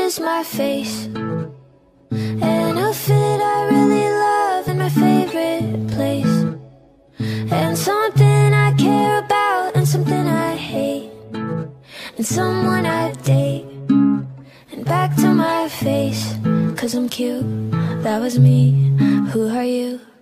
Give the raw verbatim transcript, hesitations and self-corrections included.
just my face, and a fit I really love in my favorite place, and something I care about and something I hate, and someone I date, and back to my face, 'cause I'm cute, that was me, who are you?